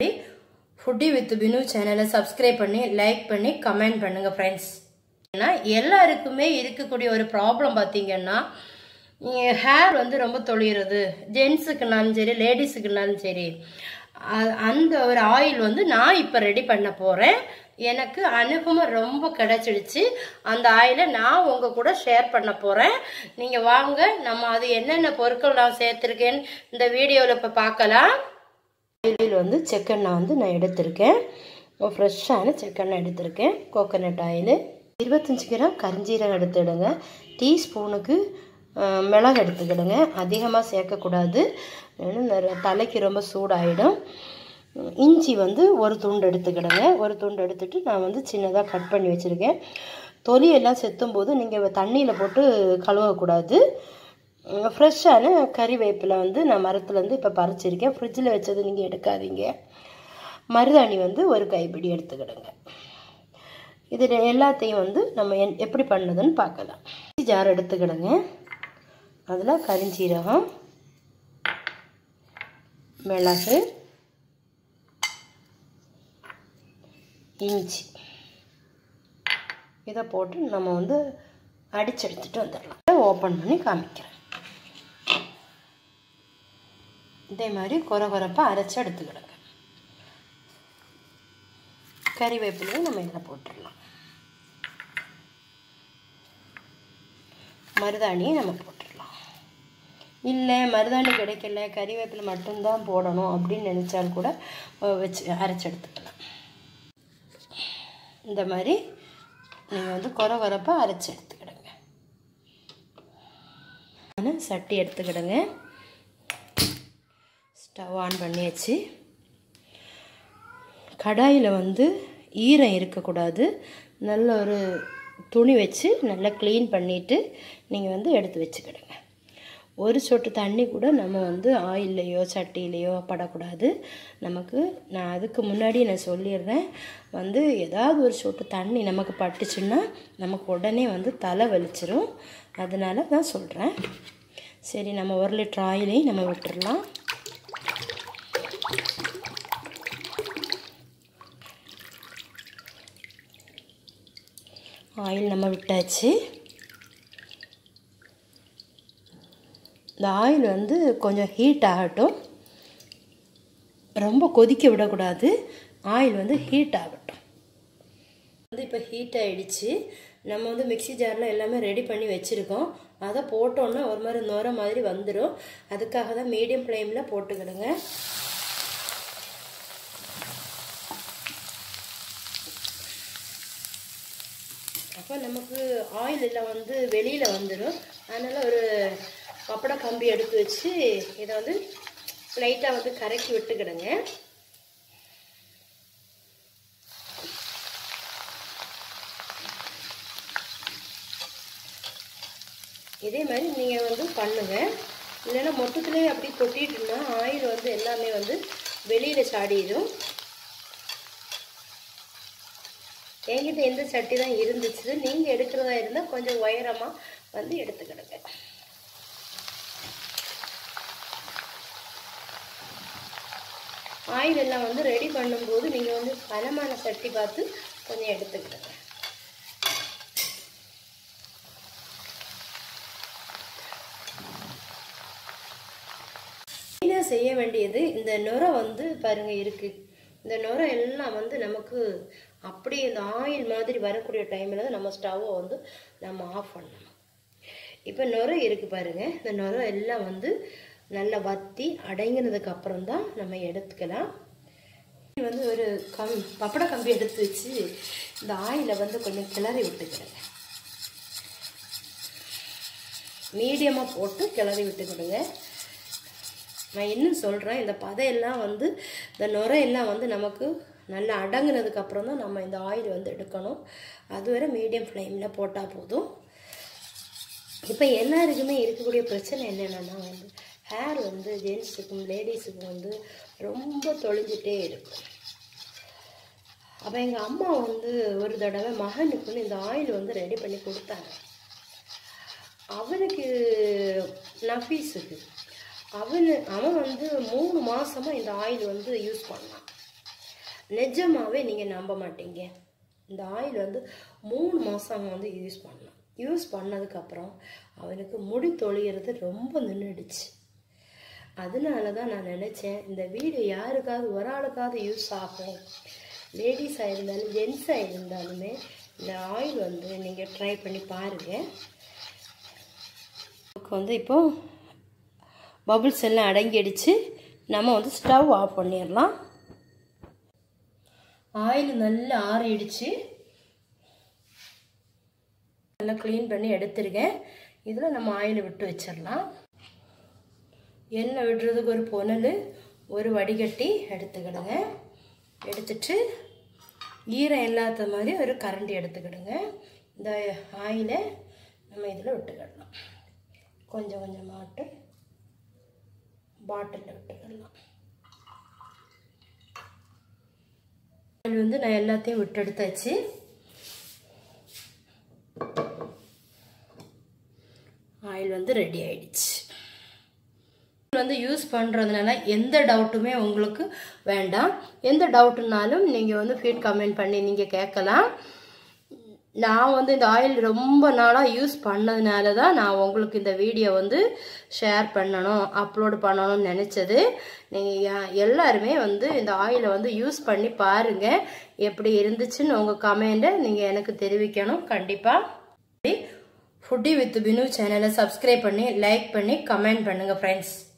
Foodie with Binu சேனலை subscribe பண்ணி like பண்ணி கமெண்ட் பண்ணுங்க ஃப்ரெண்ட்ஸ். ஏன்னா எல்லாருக்குமே இருக்கக்கூடிய ஒரு ப்ராப்ளம் பார்த்தீங்கன்னா ஹேர் வந்து ரொம்ப தொழிகிறது. ஜென்ஸுக்குனாலும் சரி லேடிஸுக்குனாலும் சரி அந்த ஒரு ஆயில் வந்து நான் இப்போ ரெடி பண்ண போகிறேன். எனக்கு அனுபவம் ரொம்ப கிடைச்சிடுச்சு. அந்த ஆயிலை நான் உங்கள் கூட ஷேர் பண்ண போகிறேன். நீங்கள் வாங்க நம்ம அது என்னென்ன பொருட்கள் நான் சேர்த்துருக்கேன்னு இந்த வீடியோவில் இப்போ பார்க்கலாம். ஆயில் வந்து செக்கெண்ணெய் வந்து நான் எடுத்திருக்கேன். ஃப்ரெஷ்ஷான செக்கெண்ணெய் எடுத்திருக்கேன். கோகோனட் ஆயில் 25 கிராம் கரிஞ்சீரகம் எடுத்துடுங்க. டீஸ்பூனுக்கு மிளகு எடுத்துக்கிடுங்க. அதிகமாக சேர்க்கக்கூடாது, தலைக்கு ரொம்ப சூடாகிடும். இஞ்சி வந்து ஒரு துண்டு எடுத்துக்கிடுங்க. ஒரு துண்டு எடுத்துகிட்டு நான் வந்து சின்னதாக கட் பண்ணி வச்சுருக்கேன். தொலியெல்லாம் செத்தும் போது நீங்கள் தண்ணியில் போட்டு கழுவக்கூடாது. ஃப்ரெஷ்ஷான கறிவேப்பிலை வந்து நான் மரத்துலேருந்து இப்போ பறிச்சிருக்கேன். ஃப்ரிட்ஜில் வச்சது நீங்கள் எடுக்காதீங்க. மருதாணி வந்து ஒரு கைப்பிடி எடுத்துக்கிடுங்க. இது எல்லாத்தையும் வந்து நம்ம எப்படி பண்ணுதுன்னு பார்க்கலாம். ஜார் எடுத்துக்கிடுங்க. அதில் கரிஞ்சீரகம், மிளகு, இஞ்சி இதை போட்டு நம்ம வந்து அடித்து எடுத்துகிட்டு வந்துடலாம். ஓப்பன் பண்ணி காமிக்கிறேன். இதே மாதிரி கொரகொரப்பாக அரைச்சி எடுத்துக்கிடுங்க. கறிவேப்பிலையும் நம்ம இதில் போட்டுடலாம். மருதாணியை நம்ம போட்டுடலாம். இல்லை மருதாணி கிடைக்கல, கறிவேப்பிலை மட்டும்தான் போடணும் அப்படின்னு நினச்சால் கூட வச்சு அரைச்சி எடுத்துக்கலாம். இந்த மாதிரி நீங்கள் வந்து கொரகொரப்பாக அரைச்சி எடுத்துக்கிடுங்க. சட்டி எடுத்துக்கிடுங்க. ஸ்டவ் ஆன் பண்ணியாச்சு. கடாயில் வந்து ஈரம் இருக்கக்கூடாது. நல்ல ஒரு துணி வச்சு நல்லா க்ளீன் பண்ணிவிட்டு நீங்கள் வந்து எடுத்து வச்சுக்கிடுங்க. ஒரு சொட்டு தண்ணி கூட நம்ம வந்து ஆயில்லையோ சட்டியிலையோ படக்கூடாது. நான் அதுக்கு முன்னாடி நான் சொல்லிடுறேன், வந்து ஏதாவது ஒரு சொட்டு தண்ணி நமக்கு பட்டுச்சுன்னா நமக்கு உடனே வந்து தலை வலிச்சிரும். அதனால தான் சொல்கிறேன். சரி, நம்ம 1 லிட்டர் ஆயிலையும் நம்ம விட்டுடலாம். ஆயில் நம்ம விட்டாச்சு. இந்த ஆயில் வந்து கொஞ்சம் ஹீட் ஆகட்டும். ரொம்ப கொதிக்க விடக்கூடாது. ஆயில் வந்து ஹீட் ஆகட்டும். வந்து இப்போ ஹீட் ஆகிடுச்சு. நம்ம வந்து மிக்ஸி ஜாரில் எல்லாமே ரெடி பண்ணி வச்சுருக்கோம். அதை போட்டோன்னா ஒரு மாதிரி நுர மாதிரி வந்துடும். அதுக்காக தான் மீடியம் ஃப்ளேமில் போட்டுக்கிடுங்க. அப்போ நமக்கு ஆயில் எல்லாம் வந்து வெளியில் வந்துடும். அதனால் ஒரு பப்பட கம்பி எடுத்து வச்சு இதை வந்து லைட்டாக வந்து கரைக்கி விட்டுக்கிடுங்க. இதே மாதிரி நீங்கள் வந்து பண்ணுங்கள். இல்லைன்னா மொத்தத்துலேயே அப்படி கொட்டிட்டுனா ஆயில் வந்து எல்லாமே வந்து வெளியில் சாடிடும். என்கிட்ட எந்த சட்டி தான் இருந்துச்சு. நீங்கள் எடுக்கிறதா இருந்தால் கொஞ்சம் உயரமாக வந்து எடுத்துக்கிடுங்க. ஆயில் எல்லாம் வந்து ரெடி பண்ணும்போது நீங்கள் வந்து கனமான சட்டி பார்த்து கொஞ்சம் எடுத்துக்கிடுங்க. மெயினாக செய்ய வேண்டியது இந்த நுரை வந்து பாருங்கள் இருக்குது. இந்த நுரை எல்லாம் வந்து நமக்கு அப்படியே இந்த ஆயில் மாதிரி வரக்கூடிய டைமில் தான் நம்ம ஸ்டவ்வை வந்து நம்ம ஆஃப் பண்ணணும். இப்போ நுரை இருக்குது பாருங்கள். இந்த நுரை எல்லாம் வந்து நல்லா வற்றி அடங்கினதுக்கு அப்புறம் தான் நம்ம எடுத்துக்கலாம். வந்து ஒரு பப்பட கம்பி எடுத்து வச்சு இந்த ஆயிலை வந்து கொஞ்சம் கிளறி விட்டுக்கிறேங்க. மீடியமாக போட்டு கிளறி விட்டுக்கிடுங்க. நான் இன்னும் சொல்கிறேன், இந்த பதையெல்லாம் வந்து இந்த நுரையெல்லாம் வந்து நமக்கு நல்லா அடங்கினதுக்கு அப்புறம் தான் நம்ம இந்த ஆயில் வந்து எடுக்கணும். அதுவரை மீடியம் ஃப்ளேமில் போட்டால் போதும். இப்போ எல்லாருக்குமே இருக்கக்கூடிய பிரச்சனை என்னென்னா வந்து ஹேர் வந்து ஜென்ஸுக்கும் லேடிஸுக்கும் வந்து ரொம்ப தொலைஞ்சிட்டே இருக்கும். அப்போ எங்கள் அம்மா வந்து ஒரு தடவை மகனுக்குன்னு இந்த ஆயில் வந்து ரெடி பண்ணி கொடுத்தாங்க. அவனுக்கு நஃபீஸுக்கு அவன் வந்து 3 மாதமாக இந்த ஆயில் வந்து யூஸ் பண்ணான். நிஜமாவே நீங்கள் நம்ப மாட்டீங்க. இந்த ஆயில் வந்து 3 மாதம் வந்து யூஸ் பண்ணலாம். யூஸ் பண்ணதுக்கப்புறம் அவனுக்கு முடி தொழிகிறது ரொம்ப நின்றுடுச்சு. அதனால தான் நான் நினச்சேன், இந்த வீடியோ யாருக்காவது ஒரு ஆளுக்காவது யூஸ் ஆகும். லேடிஸாக இருந்தாலும் ஜென்ஸாக இருந்தாலுமே இந்த ஆயில் வந்து நீங்கள் ட்ரை பண்ணி பாருங்கள். வந்து இப்போது பபுள்ஸ் எல்லாம் அடங்கிடுச்சு. நம்ம வந்து ஸ்டவ் ஆஃப் பண்ணிடலாம். ஆயில் நல்லா ஆறிடுச்சு. நல்லா க்ளீன் பண்ணி எடுத்துருக்கேன். இதில் நம்ம ஆயில் விட்டு வச்சிடலாம். எண்ணெய் விடுறதுக்கு ஒரு புனல், ஒரு வடிகட்டி எடுத்துக்கிடுங்க. எடுத்துட்டு ஈரம் இல்லாத மாதிரி ஒரு கரண்டி எடுத்துக்கிடுங்க. இந்த ஆயிலை நம்ம இதில் விட்டுக்கிடலாம். கொஞ்சம் கொஞ்சமாட்டு பாட்டிலில் விட்டுக்கிடலாம். ஆயில் வந்து நான் எல்லாத்தையும் விட்டு எடுத்தாச்சு. ஆயில் வந்து ரெடி ஆயிடுச்சு. வந்து யூஸ் பண்ணுறதுனால எந்த டவுட்டுமே உங்களுக்கு வேண்டாம். எந்த டவுட்டுனாலும் நீங்கள் வந்து ஃபீட் கமெண்ட் பண்ணி நீங்கள் கேட்கலாம். நான் வந்து இந்த ஆயில் ரொம்ப நாளாக யூஸ் பண்ணதுனால தான் நான் உங்களுக்கு இந்த வீடியோ வந்து ஷேர் பண்ணணும், அப்லோடு பண்ணணும்னு நினச்சது. நீங்கள் எல்லாருமே வந்து இந்த ஆயிலை வந்து யூஸ் பண்ணி பாருங்கள். எப்படி இருந்துச்சுன்னு உங்கள் கமெண்ட்டை நீங்கள் எனக்கு தெரிவிக்கணும். கண்டிப்பாக ஃபுட்டி வித் பினு சேனலை சப்ஸ்கிரைப் பண்ணி லைக் பண்ணி கமெண்ட் பண்ணுங்கள் ஃப்ரெண்ட்ஸ்.